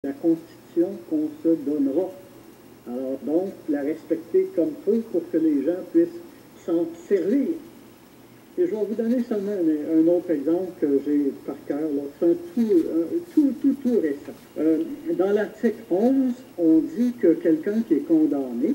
la Constitution qu'on se donnera. Alors donc, la respecter comme faut pour que les gens puissent s'en servir. Et je vais vous donner seulement un autre exemple que j'ai par cœur. C'est un tout récent. Dans l'article 11, on dit que quelqu'un qui est condamné,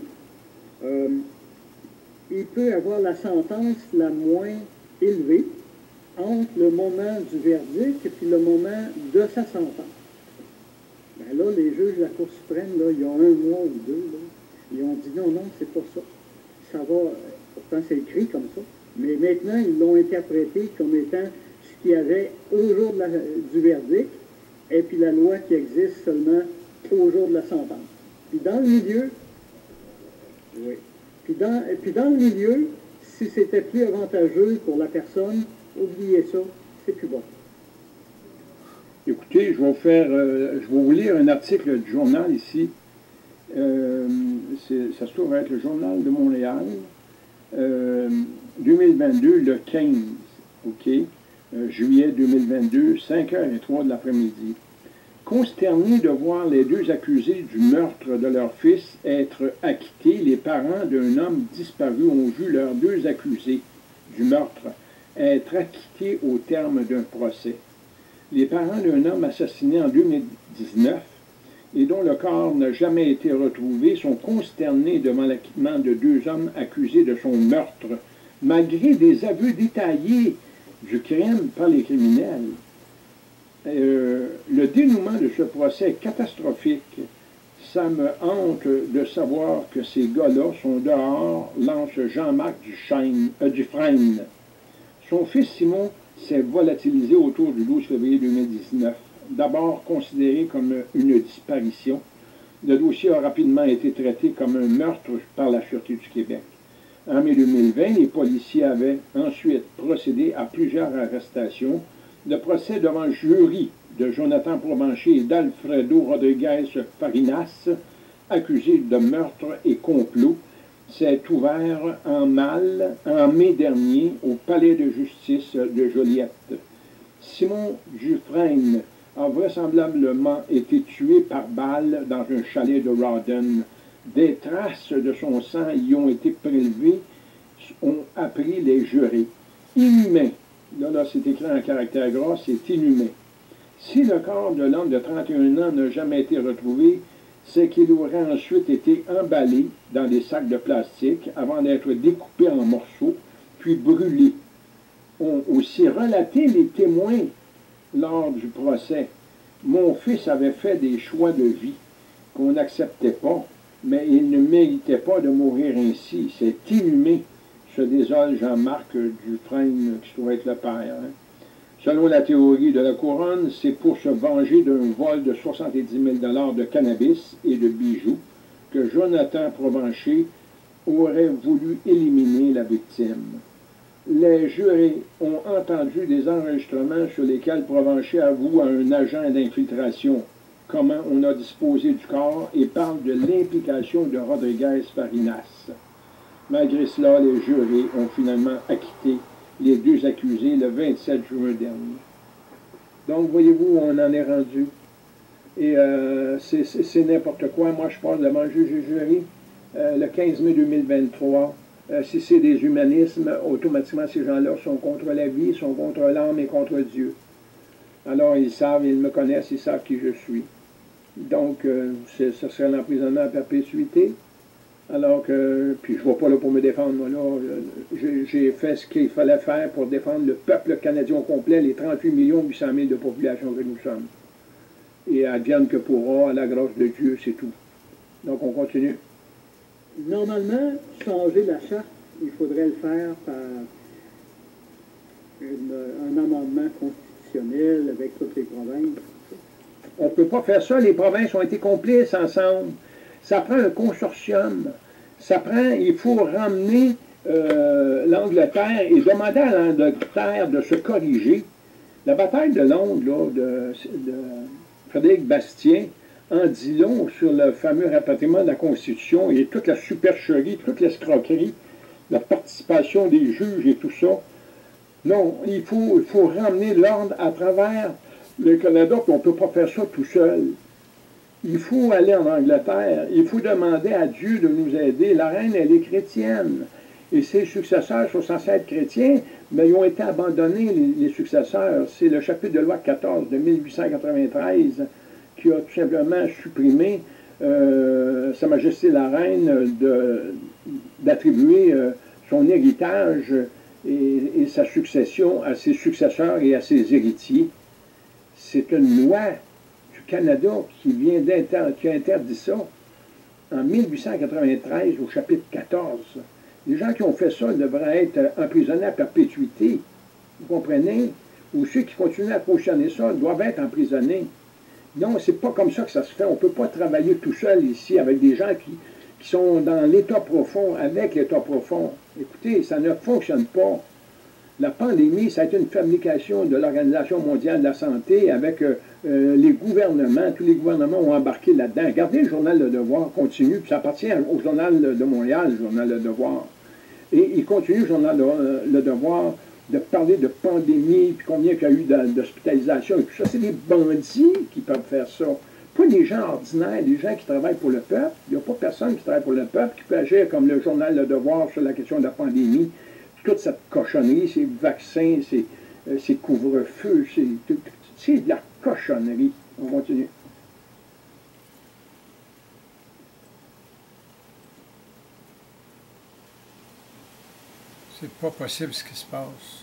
il peut avoir la sentence la moins élevée entre le moment du verdict et puis le moment de sa sentence. Ben là, les juges de la Cour suprême, là, il y a un mois ou deux, là, ils ont dit non, c'est pas ça. Ça va, pourtant c'est écrit comme ça, mais maintenant, ils l'ont interprété comme étant ce qu'il y avait au jour du verdict, et puis la loi qui existe seulement au jour de la sentence. Puis dans le milieu, oui. Puis dans le milieu, si c'était plus avantageux pour la personne, oubliez ça, c'est plus bon. Écoutez, je vais vous lire un article du journal ici. Ça se trouve être le Journal de Montréal, 2022, le 15, OK, juillet 2022, 5h03 de l'après-midi. Consternés de voir les deux accusés du meurtre de leur fils être acquittés, les parents d'un homme disparu ont vu leurs deux accusés du meurtre être acquittés au terme d'un procès. Les parents d'un homme assassiné en 2019 et dont le corps n'a jamais été retrouvé sont consternés devant l'acquittement de deux hommes accusés de son meurtre, malgré des aveux détaillés du crime par les criminels. Le dénouement de ce procès est catastrophique. Ça me hante de savoir que ces gars-là sont dehors, lance Jean-Marc Dufresne. Son fils Simon s'est volatilisé autour du 12 février 2019. D'abord considéré comme une disparition, le dossier a rapidement été traité comme un meurtre par la Sûreté du Québec. En mai 2020, les policiers avaient ensuite procédé à plusieurs arrestations. Le procès devant le jury de Jonathan Provencher et d'Alfredo Rodriguez Farinas, accusés de meurtre et complot, s'est ouvert en mai dernier au Palais de justice de Joliette. Simon Dufresne a vraisemblablement été tué par balle dans un chalet de Rawdon. Des traces de son sang y ont été prélevées, ont appris les jurés. Inhumain. Là, c'est écrit en caractère gras, c'est inhumain. Si le corps de l'homme de 31 ans n'a jamais été retrouvé, c'est qu'il aurait ensuite été emballé dans des sacs de plastique avant d'être découpé en morceaux, puis brûlé. Ont aussi relaté les témoins lors du procès. Mon fils avait fait des choix de vie qu'on n'acceptait pas, mais il ne méritait pas de mourir ainsi. C'est inhumain, se désole Jean-Marc Dufresne, qui doit être le père. Selon la théorie de la couronne, c'est pour se venger d'un vol de 70 000 $ de cannabis et de bijoux que Jonathan Provencher aurait voulu éliminer la victime. Les jurés ont entendu des enregistrements sur lesquels Provencher avoue à un agent d'infiltration comment on a disposé du corps et parle de l'implication de Rodriguez Farinas. Malgré cela, les jurés ont finalement acquitté les deux accusés le 27 juin dernier. Donc, voyez-vous, on en est rendu. Et c'est n'importe quoi. Moi, je parle devant le juge et jury le 15 mai 2023. Si c'est des humanismes, automatiquement, ces gens-là sont contre la vie, sont contre l'âme et contre Dieu. Alors, ils savent, ils me connaissent, ils savent qui je suis. Donc, ce serait l'emprisonnement à perpétuité. Alors que, puis je ne vais pas là pour me défendre, moi là, j'ai fait ce qu'il fallait faire pour défendre le peuple canadien au complet, les 38 800 000 de population que nous sommes. Et advienne que pourra, à la grâce de Dieu, c'est tout. Donc on continue. Normalement, changer la charte, il faudrait le faire par un amendement constitutionnel avec toutes les provinces. On ne peut pas faire ça, les provinces ont été complices ensemble. Ça prend un consortium. Il faut ramener l'Angleterre et demander à l'Angleterre de se corriger. La bataille de Londres, là, de Frédéric Bastien, en dit long sur le fameux rapatriement de la Constitution et toute la supercherie, toute l'escroquerie, la participation des juges et tout ça. Non, il faut ramener l'ordre à travers le Canada, puis on ne peut pas faire ça tout seul. Il faut aller en Angleterre, il faut demander à Dieu de nous aider. La reine, elle est chrétienne. Et ses successeurs sont censés être chrétiens, mais ils ont été abandonnés, les successeurs. C'est le chapitre de loi 14 de 1893 qui a tout simplement supprimé Sa Majesté la Reine d'attribuer son héritage et sa succession à ses successeurs et à ses héritiers. C'est une loi du Canada qui a interdit ça en 1893 au chapitre 14. Les gens qui ont fait ça devraient être emprisonnés à perpétuité. Vous comprenez? Ou ceux qui continuent à cautionner ça doivent être emprisonnés. Non, c'est pas comme ça que ça se fait. On ne peut pas travailler tout seul ici avec des gens qui sont dans l'état profond, avec l'état profond. Écoutez, ça ne fonctionne pas. La pandémie, ça a été une fabrication de l'Organisation mondiale de la santé avec les gouvernements. Tous les gouvernements ont embarqué là-dedans. Regardez le journal Le Devoir continue, puis ça appartient au journal de Montréal, le journal Le Devoir. Et il continue, le journal Le Devoir, de parler de pandémie, puis combien il y a eu d'hospitalisation et tout ça. C'est des bandits qui peuvent faire ça. Pas des gens ordinaires, des gens qui travaillent pour le peuple. Il n'y a pas personne qui travaille pour le peuple qui peut agir comme le journal Le Devoir sur la question de la pandémie. Toute cette cochonnerie, ces vaccins, ces couvre-feux, c'est de la cochonnerie. On continue. C'est pas possible ce qui se passe.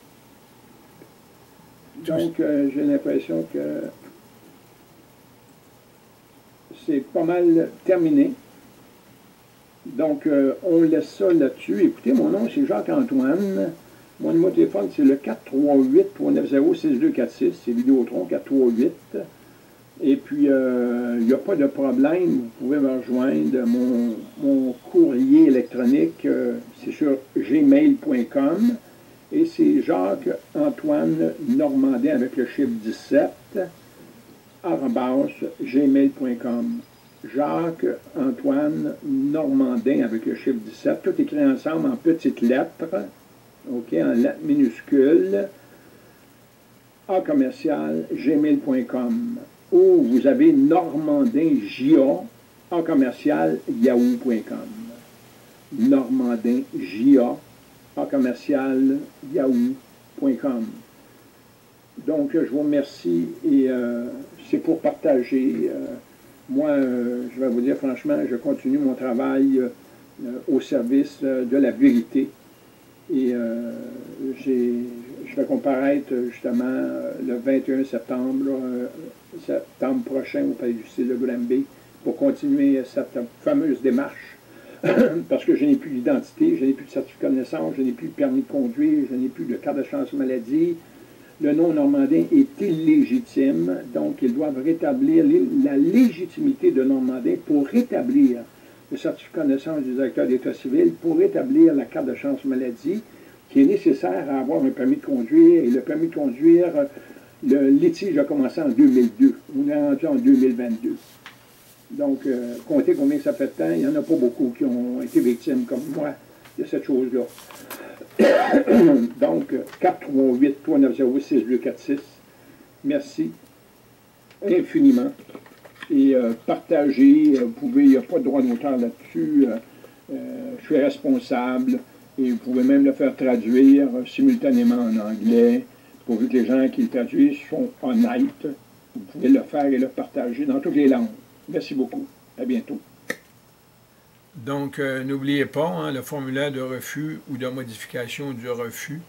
Donc, j'ai l'impression que c'est pas mal terminé. Donc, on laisse ça là-dessus. Écoutez, mon nom, c'est Jacques-Antoine. Mon numéro de téléphone, c'est le 438-390-6246. C'est Vidéotron 438. Et puis, il n'y a pas de problème. Vous pouvez me rejoindre. Mon courrier électronique, c'est sur gmail.com. Et c'est Jacques-Antoine Normandin avec le chiffre 17, @gmail.com. Jacques-Antoine Normandin avec le chiffre 17, tout écrit ensemble en petites lettres, OK, en lettres minuscules, @gmail.com. Ou vous avez Normandin J.A. @yahoo.com. Normandin J.A. @yahoo.com. Donc, je vous remercie et c'est pour partager. Moi, je vais vous dire franchement, je continue mon travail au service de la vérité. Et je vais comparaître justement le 21 septembre, septembre prochain au Palais de justice de Granby pour continuer cette fameuse démarche. Parce que je n'ai plus d'identité, je n'ai plus de certificat de naissance, je n'ai plus de permis de conduire, je n'ai plus de carte d'assurance maladie. Le nom Normandin est illégitime, donc ils doivent rétablir la légitimité de Normandin pour rétablir le certificat de naissance du directeur d'État civil, pour rétablir la carte d'assurance maladie, qui est nécessaire à avoir un permis de conduire. Et le permis de conduire, le litige a commencé en 2002. On est rendu en 2022. Donc, comptez combien ça fait de temps. Il n'y en a pas beaucoup qui ont été victimes comme moi de cette chose-là. Donc, 438-390-6246. Merci infiniment. Et partagez, vous pouvez, il n'y a pas de droit d'auteur là-dessus. Je suis responsable et vous pouvez même le faire traduire simultanément en anglais, pourvu que les gens qui le traduisent sont honnêtes. Vous pouvez le faire et le partager dans toutes les langues. Merci beaucoup. À bientôt. Donc, n'oubliez pas, hein, le formulaire de refus ou de modification du refus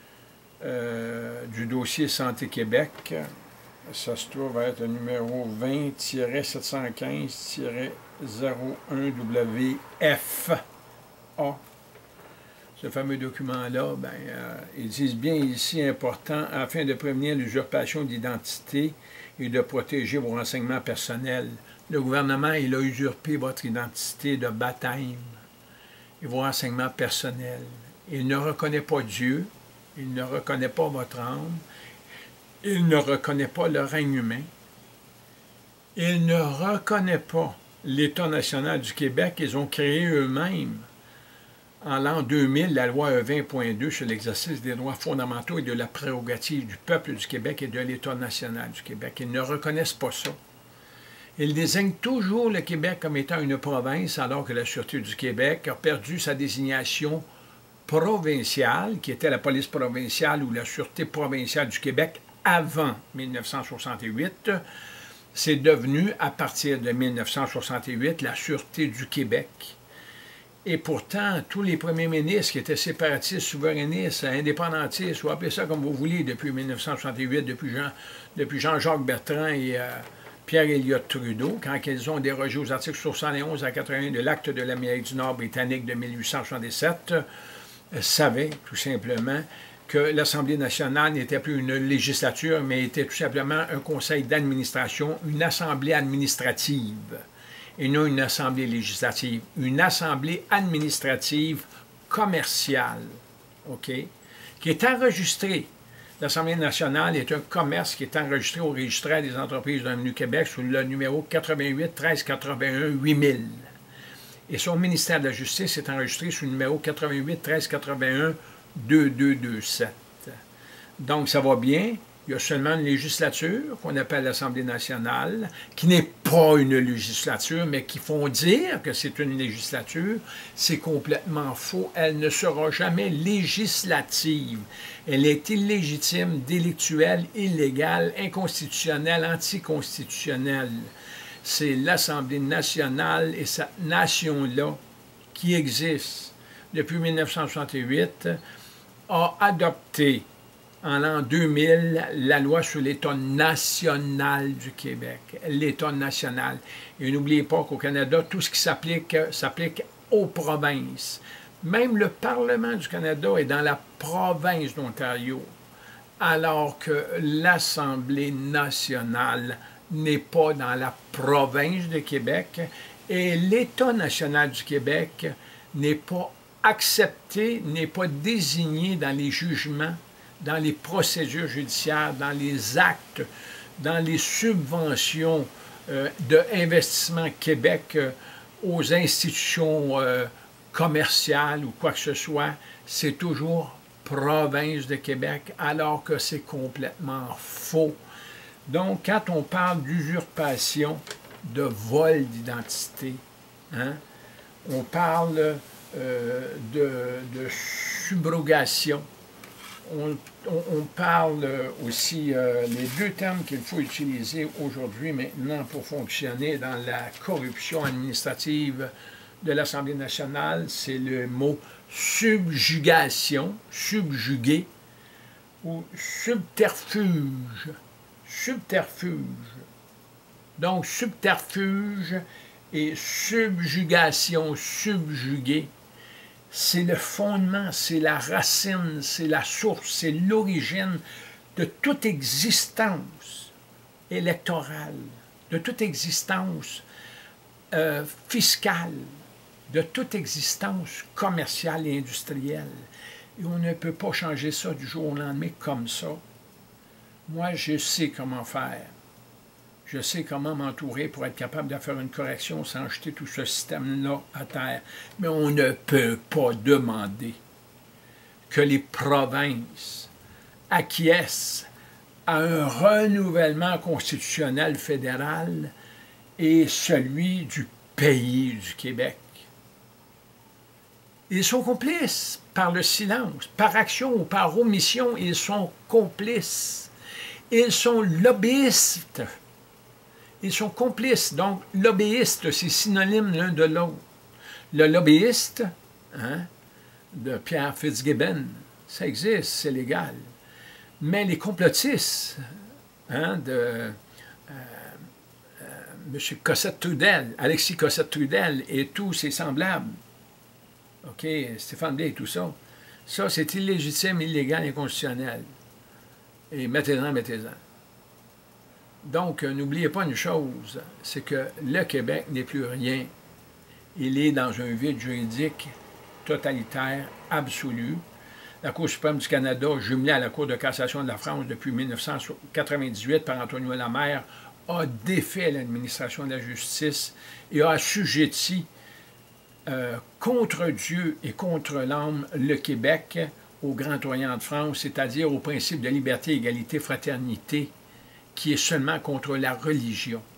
du dossier Santé Québec, ça se trouve à être le numéro 20-715-01-WFA. Ce fameux document-là, ben, ils disent bien ici important, afin de prévenir l'usurpation d'identité et de protéger vos renseignements personnels. Le gouvernement, il a usurpé votre identité de baptême et vos renseignements personnels. Il ne reconnaît pas Dieu, il ne reconnaît pas votre âme, il ne reconnaît pas le règne humain, il ne reconnaît pas l'État national du Québec. Ils ont créé eux-mêmes, en l'an 2000, la loi E20.2 sur l'exercice des droits fondamentaux et de la prérogative du peuple du Québec et de l'État national du Québec. Ils ne reconnaissent pas ça. Il désigne toujours le Québec comme étant une province, alors que la Sûreté du Québec a perdu sa désignation provinciale, qui était la police provinciale ou la Sûreté provinciale du Québec avant 1968. C'est devenu, à partir de 1968, la Sûreté du Québec. Et pourtant, tous les premiers ministres qui étaient séparatistes, souverainistes, indépendantistes, ou appelez ça comme vous voulez, depuis 1968, depuis Jean-Jacques Bertrand et Pierre Elliott Trudeau, quand ils ont dérogé aux articles 71 à 81 de l'Acte de l'Amérique du Nord britannique de 1877, savaient tout simplement que l'Assemblée nationale n'était plus une législature, mais était tout simplement un conseil d'administration, une assemblée administrative, et non une assemblée législative, une assemblée administrative commerciale, OK, qui est enregistrée. L'Assemblée nationale est un commerce qui est enregistré au registre des entreprises de Revenu Québec sous le numéro 88 13 81 8000. Et son ministère de la Justice est enregistré sous le numéro 88 13 81 2227. Donc, ça va bien. Il y a seulement une législature qu'on appelle l'Assemblée nationale, qui n'est pas une législature, mais qui font dire que c'est une législature. C'est complètement faux. Elle ne sera jamais législative. Elle est illégitime, délictuelle, illégale, inconstitutionnelle, anticonstitutionnelle. C'est l'Assemblée nationale et cette nation-là qui existe depuis 1968 a adopté en l'an 2000 la loi sur l'État national du Québec, l'État national. Et n'oubliez pas qu'au Canada, tout ce qui s'applique aux provinces. Même le Parlement du Canada est dans la province d'Ontario, alors que l'Assemblée nationale n'est pas dans la province de Québec et l'État national du Québec n'est pas accepté, n'est pas désigné dans les jugements, dans les procédures judiciaires, dans les actes, dans les subventions d'Investissement Québec aux institutions commerciales ou quoi que ce soit. C'est toujours province de Québec, alors que c'est complètement faux. Donc, quand on parle d'usurpation, de vol d'identité, hein, on parle de subrogation, on parle aussi, les deux termes qu'il faut utiliser aujourd'hui maintenant pour fonctionner dans la corruption administrative de l'Assemblée nationale, c'est le mot subjugation, subjuguer, ou subterfuge. Subterfuge. Donc, subterfuge et subjugation, subjuguer, c'est le fondement, c'est la racine, c'est la source, c'est l'origine de toute existence électorale, de toute existence fiscale, de toute existence commerciale et industrielle. Et on ne peut pas changer ça du jour au lendemain comme ça. Moi, je sais comment faire. Je sais comment m'entourer pour être capable de faire une correction sans jeter tout ce système-là à terre. Mais on ne peut pas demander que les provinces acquiescent à un renouvellement constitutionnel fédéral et celui du pays du Québec. Ils sont complices par le silence, par action ou par omission, ils sont complices. Ils sont lobbyistes. Ils sont complices. Donc, lobbyiste, c'est synonyme l'un de l'autre. Le lobbyiste, hein, de Pierre Fitzgibbon, ça existe, c'est légal. Mais les complotistes, hein, de M. Cossette-Trudel, Alexis Cossette-Trudel et tous ses semblables, OK, Stéphane Blais et tout ça, ça, c'est illégitime, illégal, inconstitutionnel. Et mettez-en, mettez-en. Donc, n'oubliez pas une chose, c'est que le Québec n'est plus rien. Il est dans un vide juridique totalitaire, absolu. La Cour suprême du Canada, jumelée à la Cour de cassation de la France depuis 1998 par Antonio Lamerre, a défait l'administration de la justice et a assujetti contre Dieu et contre l'homme le Québec au Grand Orient de France, c'est-à-dire au principe de liberté, égalité, fraternité, qui est seulement contre la religion.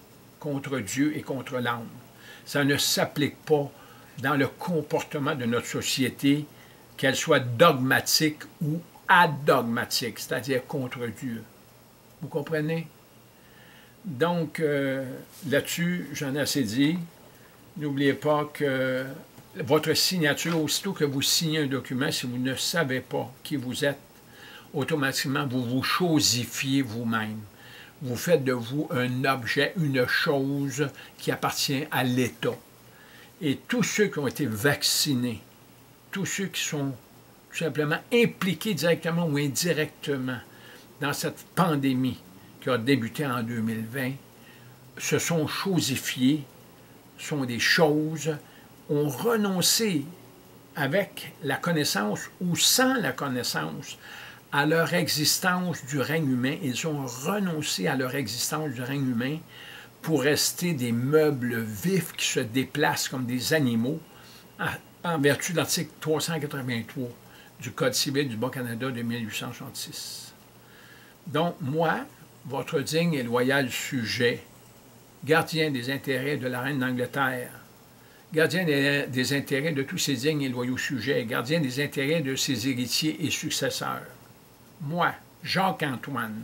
contre Dieu et contre l'âme. Ça ne s'applique pas dans le comportement de notre société, qu'elle soit dogmatique ou adogmatique, c'est-à-dire contre Dieu. Vous comprenez? Donc, là-dessus, j'en ai assez dit. N'oubliez pas que votre signature, aussitôt que vous signez un document, si vous ne savez pas qui vous êtes, automatiquement, vous vous chosifiez vous-même. Vous faites de vous un objet, une chose qui appartient à l'État. Et tous ceux qui ont été vaccinés, tous ceux qui sont tout simplement impliqués directement ou indirectement dans cette pandémie qui a débuté en 2020, se sont chosifiés, sont des choses, ont renoncé avec la connaissance ou sans la connaissance à leur existence du règne humain. Ils ont renoncé à leur existence du règne humain pour rester des meubles vifs qui se déplacent comme des animaux en vertu de l'article 383 du Code civil du Bas-Canada de 1866. Donc, moi, votre digne et loyal sujet, gardien des intérêts de la reine d'Angleterre, gardien des intérêts de tous ses dignes et loyaux sujets, gardien des intérêts de ses héritiers et successeurs, moi, Jacques-Antoine,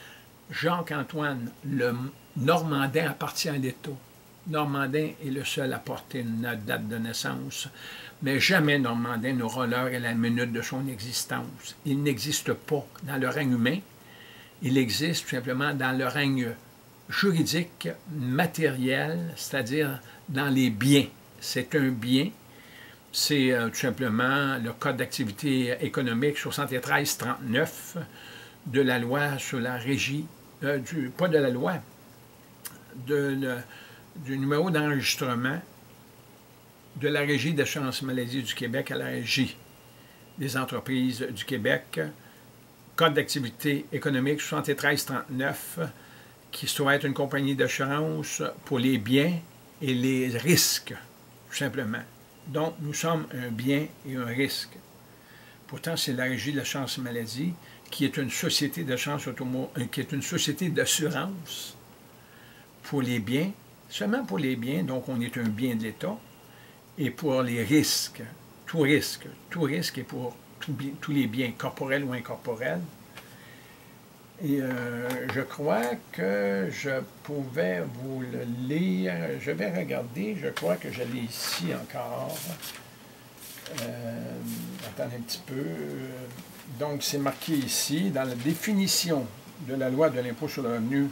le Normandin appartient à l'État. Normandin est le seul à porter une date de naissance, mais jamais Normandin n'aura l'heure et la minute de son existence. Il n'existe pas dans le règne humain, il existe tout simplement dans le règne juridique, matériel, c'est-à-dire dans les biens. C'est un bien, c'est tout simplement le Code d'activité économique 73-39 de la loi sur la régie, pas de la loi, du numéro d'enregistrement de la Régie d'assurance maladie du Québec à la Régie des entreprises du Québec, Code d'activité économique 7339, qui doit être une compagnie d'assurance pour les biens et les risques, tout simplement. Donc, nous sommes un bien et un risque. Pourtant, c'est la Régie de l'assurance maladie qui est une société d'assurance qui est une société d'assurance pour les biens, seulement pour les biens, donc on est un bien de l'État, et pour les risques, tout risque est pour tous les biens, corporels ou incorporels. Et je crois que je pouvais vous le lire. Je vais regarder, je crois que je l'ai ici encore. Attendez un petit peu. Donc, c'est marqué ici, dans la définition de la loi de l'impôt sur le revenu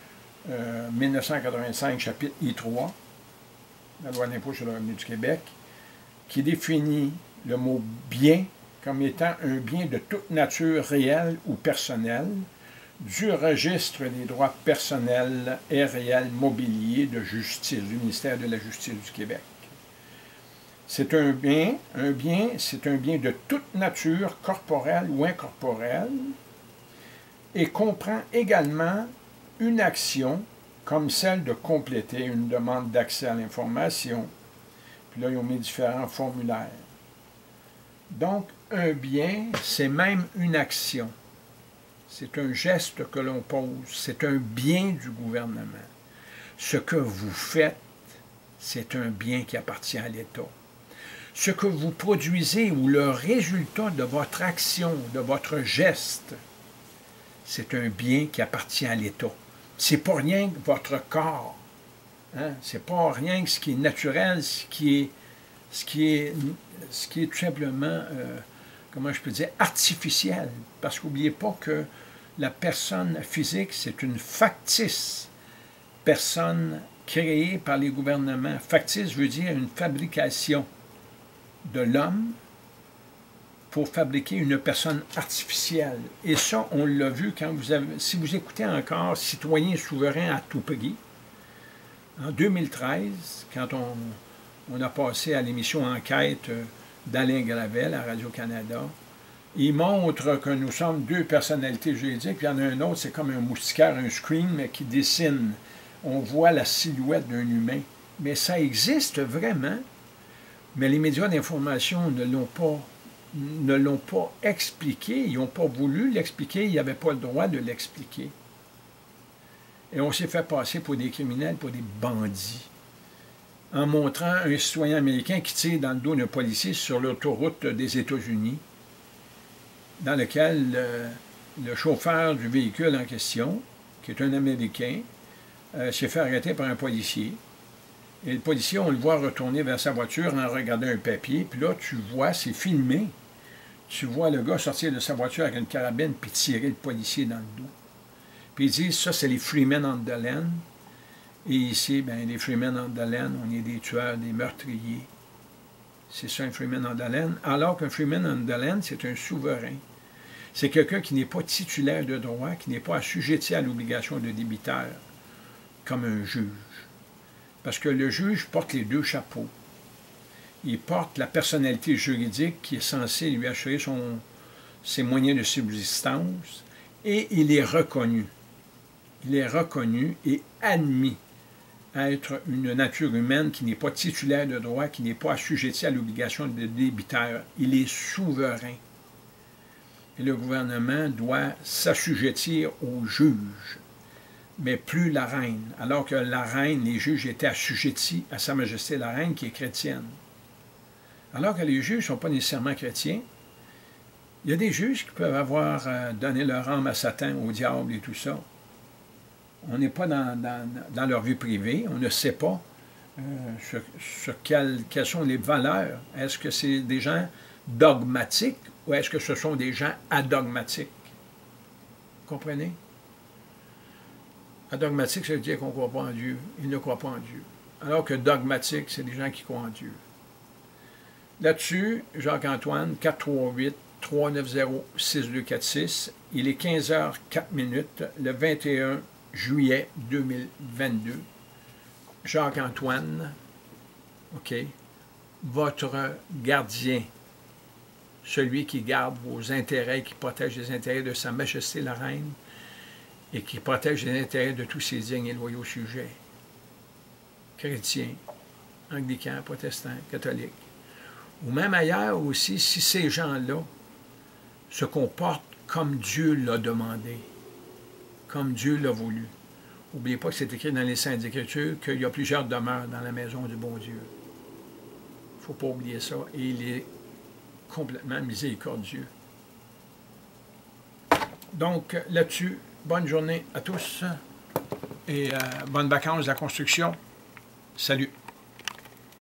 1985, chapitre I3, la loi de l'impôt sur le revenu du Québec, qui définit le mot « bien » comme étant un bien de toute nature réelle ou personnelle, du registre des droits personnels et réels mobiliers de justice, du ministère de la Justice du Québec. C'est un bien, c'est un bien de toute nature, corporelle ou incorporelle, et comprend également une action comme celle de compléter une demande d'accès à l'information. Puis là, ils ont mis différents formulaires. Donc, un bien, c'est même une action. C'est un geste que l'on pose. C'est un bien du gouvernement. Ce que vous faites, c'est un bien qui appartient à l'État. Ce que vous produisez ou le résultat de votre action, de votre geste, c'est un bien qui appartient à l'État. C'est pas rien que votre corps. Hein? C'est pas rien que ce qui est naturel, ce qui est tout simplement, comment je peux dire, artificiel. Parce qu'oubliez pas que la personne physique, c'est une factice personne créée par les gouvernements. Factice veut dire une fabrication de l'homme pour fabriquer une personne artificielle. Et ça, on l'a vu quand si vous écoutez encore Citoyens souverains à tout prix, en 2013, quand on a passé à l'émission Enquête d'Alain Gravel à Radio-Canada, il montre que nous sommes deux personnalités juridiques, puis il y en a un autre, c'est comme un moustiquaire, un screen, mais qui dessine. On voit la silhouette d'un humain. Mais ça existe vraiment, mais les médias d'information ne l'ont pas expliqué, ils n'ont pas voulu l'expliquer, ils n'avaient pas le droit de l'expliquer. Et on s'est fait passer pour des criminels, pour des bandits, en montrant un citoyen américain qui tire dans le dos d'un policier sur l'autoroute des États-Unis, dans lequel le chauffeur du véhicule en question, qui est un Américain, s'est fait arrêter par un policier. Et le policier, on le voit retourner vers sa voiture en regardant un papier. Puis là, tu vois, c'est filmé. Tu vois le gars sortir de sa voiture avec une carabine puis tirer le policier dans le dos. Puis ils disent, ça, c'est les Freemen on the Land. Et ici, bien, les Freemen on the Land, on est des tueurs, des meurtriers. C'est ça, un Freeman on the Land. Alors qu'un Freeman on the Land, c'est un souverain. C'est quelqu'un qui n'est pas titulaire de droit, qui n'est pas assujetti à l'obligation de débiteur, comme un juge. Parce que le juge porte les deux chapeaux. Il porte la personnalité juridique qui est censée lui assurer ses moyens de subsistance, et il est reconnu. Il est reconnu et admis à être une nature humaine qui n'est pas titulaire de droit, qui n'est pas assujetti à l'obligation de débiteur. Il est souverain. Et le gouvernement doit s'assujettir au juge, mais plus la reine, alors que la reine, les juges étaient assujettis à Sa Majesté la Reine, qui est chrétienne. Alors que les juges ne sont pas nécessairement chrétiens, il y a des juges qui peuvent avoir donné leur âme à Satan, au diable et tout ça. On n'est pas dans leur vie privée, on ne sait pas quelles sont les valeurs. Est-ce que c'est des gens dogmatiques ou est-ce que ce sont des gens adogmatiques? Vous comprenez? Adogmatique, ça veut dire qu'on ne croit pas en Dieu. Ils ne croient pas en Dieu. Alors que dogmatique, c'est des gens qui croient en Dieu. Là-dessus, Jacques-Antoine, 438-390-6246. Il est 15h04, le 21 juillet 2022. Jacques-Antoine, OK, votre gardien, celui qui garde vos intérêts, qui protège les intérêts de Sa Majesté la Reine et qui protège les intérêts de tous ses dignes et loyaux sujets, chrétiens, anglicans, protestants, catholiques, ou même ailleurs aussi, si ces gens-là se comportent comme Dieu l'a demandé, comme Dieu l'a voulu. N'oubliez pas que c'est écrit dans les Saintes Écritures qu'il y a plusieurs demeures dans la maison du bon Dieu. Il ne faut pas oublier ça. Et il est complètement miséricordieux. Donc, là-dessus, bonne journée à tous et bonnes vacances de la construction. Salut!